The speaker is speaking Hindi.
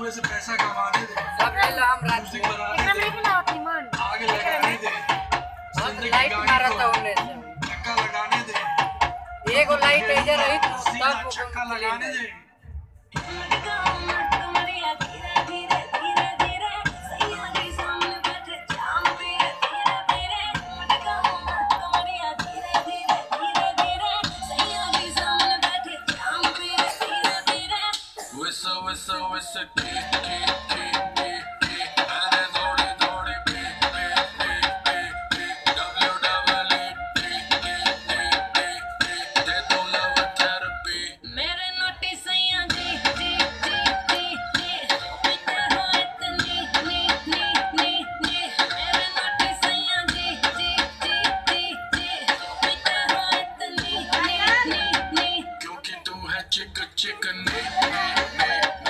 सुबह से पैसा कमाने दे, सब ले लो हम रात म्यूजिक में बनाने दे, आगे लगाने दे, जिंदगी लाइट गाड़ी मारा को था उन्हें धक्का लगाने दे, एगो लाइट इधर रही सीधा तब छक्का लगाने दे। Whistle, क्योंकि तू है चिकन